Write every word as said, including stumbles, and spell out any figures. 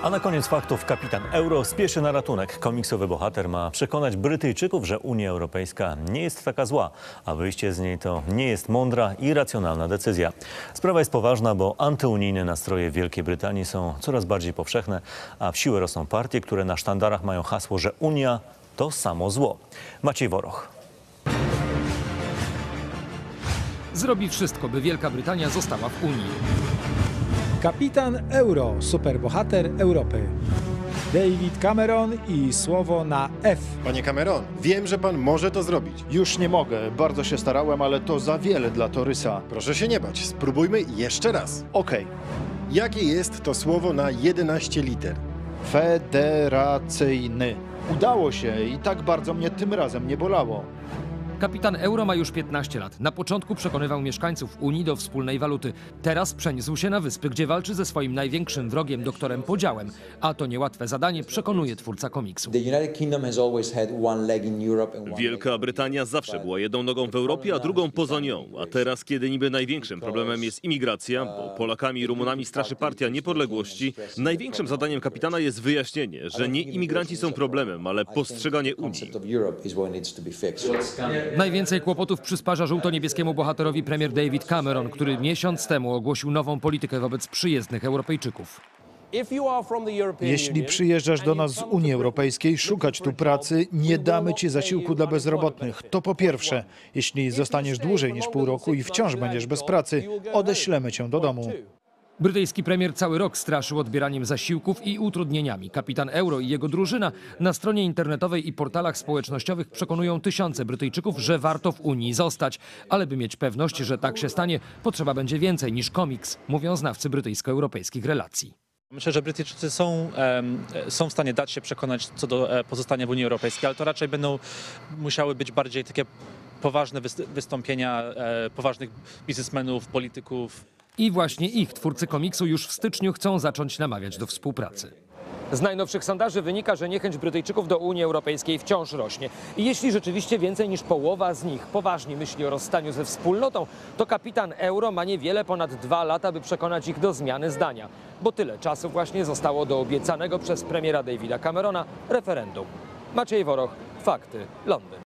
A na koniec faktów kapitan Euro spieszy na ratunek. Komiksowy bohater ma przekonać Brytyjczyków, że Unia Europejska nie jest taka zła, a wyjście z niej to nie jest mądra i racjonalna decyzja. Sprawa jest poważna, bo antyunijne nastroje w Wielkiej Brytanii są coraz bardziej powszechne, a w siłę rosną partie, które na sztandarach mają hasło, że Unia to samo zło. Maciej Woroch. Zrobi wszystko, by Wielka Brytania została w Unii. Kapitan Euro, superbohater Europy. David Cameron i słowo na F. Panie Cameron, wiem, że pan może to zrobić. Już nie mogę, bardzo się starałem, ale to za wiele dla Torysa. Proszę się nie bać, spróbujmy jeszcze raz. Okej. Jakie jest to słowo na jedenaście liter? Federacyjny. Udało się i tak bardzo mnie tym razem nie bolało. Kapitan Euro ma już piętnaście lat. Na początku przekonywał mieszkańców Unii do wspólnej waluty. Teraz przeniósł się na wyspy, gdzie walczy ze swoim największym wrogiem, doktorem Podziałem. A to niełatwe zadanie, przekonuje twórca komiksu. Wielka Brytania zawsze była jedną nogą w Europie, a drugą poza nią. A teraz, kiedy niby największym problemem jest imigracja, bo Polakami i Rumunami straszy Partia Niepodległości, największym zadaniem kapitana jest wyjaśnienie, że nie imigranci są problemem, ale postrzeganie Unii. Najwięcej kłopotów przysparza żółto-niebieskiemu bohaterowi premier David Cameron, który miesiąc temu ogłosił nową politykę wobec przyjezdnych Europejczyków. Jeśli przyjeżdżasz do nas z Unii Europejskiej szukać tu pracy, nie damy ci zasiłku dla bezrobotnych. To po pierwsze. Jeśli zostaniesz dłużej niż pół roku i wciąż będziesz bez pracy, odeślemy cię do domu. Brytyjski premier cały rok straszył odbieraniem zasiłków i utrudnieniami. Kapitan Euro i jego drużyna na stronie internetowej i portalach społecznościowych przekonują tysiące Brytyjczyków, że warto w Unii zostać. Ale by mieć pewność, że tak się stanie, potrzeba będzie więcej niż komiks, mówią znawcy brytyjsko-europejskich relacji. Myślę, że Brytyjczycy są, są w stanie dać się przekonać co do pozostania w Unii Europejskiej, ale to raczej będą musiały być bardziej takie poważne wystąpienia poważnych biznesmenów, polityków. I właśnie ich twórcy komiksu już w styczniu chcą zacząć namawiać do współpracy. Z najnowszych sondaży wynika, że niechęć Brytyjczyków do Unii Europejskiej wciąż rośnie. I jeśli rzeczywiście więcej niż połowa z nich poważnie myśli o rozstaniu ze wspólnotą, to kapitan Euro ma niewiele ponad dwa lata, by przekonać ich do zmiany zdania. Bo tyle czasu właśnie zostało do obiecanego przez premiera Davida Camerona referendum. Maciej Woroch, Fakty, Londyn.